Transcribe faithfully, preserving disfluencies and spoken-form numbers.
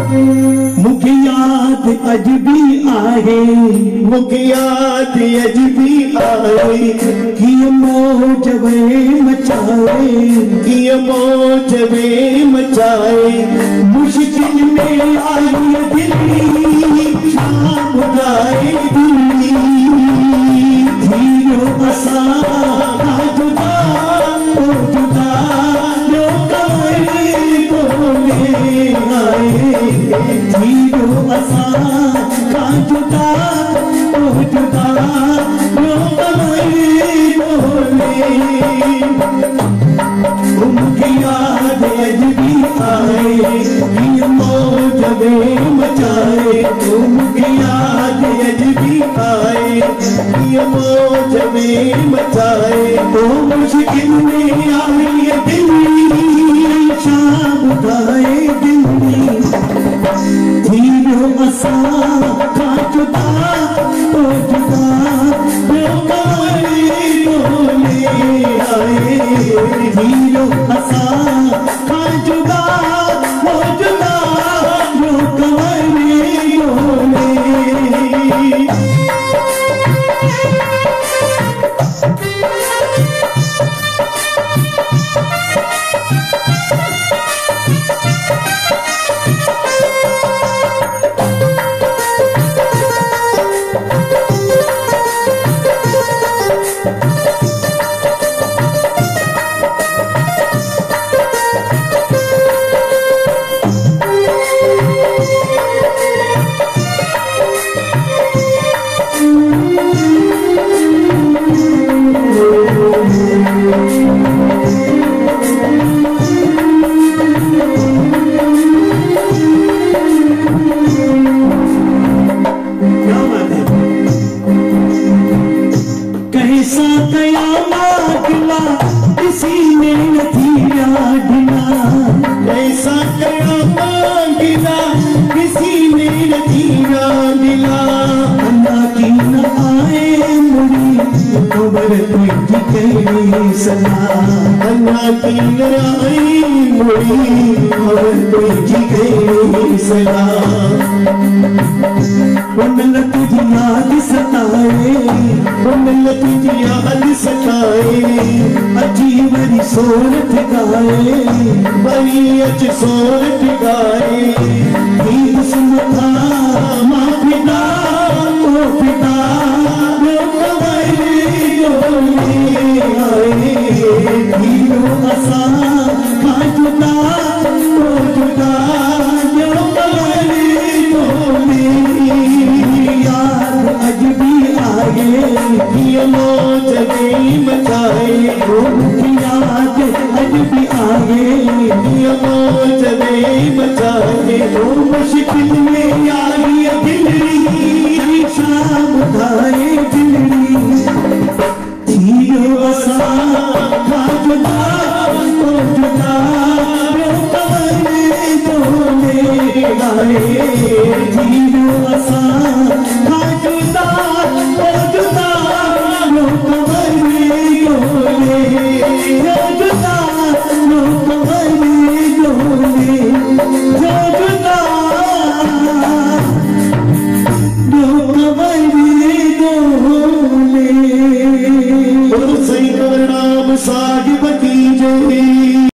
मुझे याद अज भी आए, मुझे याद अज भी आए, कि मौज वे मचाए, कि मौज वे मचाए। मुश्किल में आई दिल्ली, शाम उठाए दिल्ली, धीरो असा जुदा ओ जुदा, जो कमरे बोले आए, धीरो असा जुदा ओ जुदा, जो कमरे बोले। उनकी याद अज भी आए, कि मौज वे मचाए, उनकी याद अज भी आए, कि मौज वे मचाए। तो मुश्किल में आई दिल्ली, शाम उठाए दिल्ली, धीरो असा का जुदा ओ जुदा, जो कमरे बोले आए, धीरो असा का जुदा ओ जुदा, जो कमरे बोले। कैसा कयामत गिला, किसी ने नथीरा ढिला, कैसा कयामत गिला, किसी ने नथीरा ढिला। अल्लाह की न आए मुड़ी, खबर तुझी कई सला, अल्लाह की न आए मुड़ी, खबर तुझी कई सला। उन तुझी याद सताए, उन तुझी याद सताए, अजीब सोर ठिकाए, बड़ी अच सोर ठिकाए। गीत सुनता माँ पिता ओ पिता, जो कमरे बोले आए, धीरो असा का जुदा ओ जुदा, जो कमरे बोले। याद अज भी आए, कि मौज वे मचाए, उनकी याद अज भी आए, कि मौज वे मचाए। वो मुश्किल में आई दिल्ली, शाम उठाए दिल्ली, धीरो असा का जुदा ओ जुदा, जो कमरे बोले आए, धीरो असा का जुदा ओ जुदा, जो कमरे बोले, जो जुदा जो कमरे बोले, जो जुदा जो कमरे बोले। और सही नाम साहिब की जो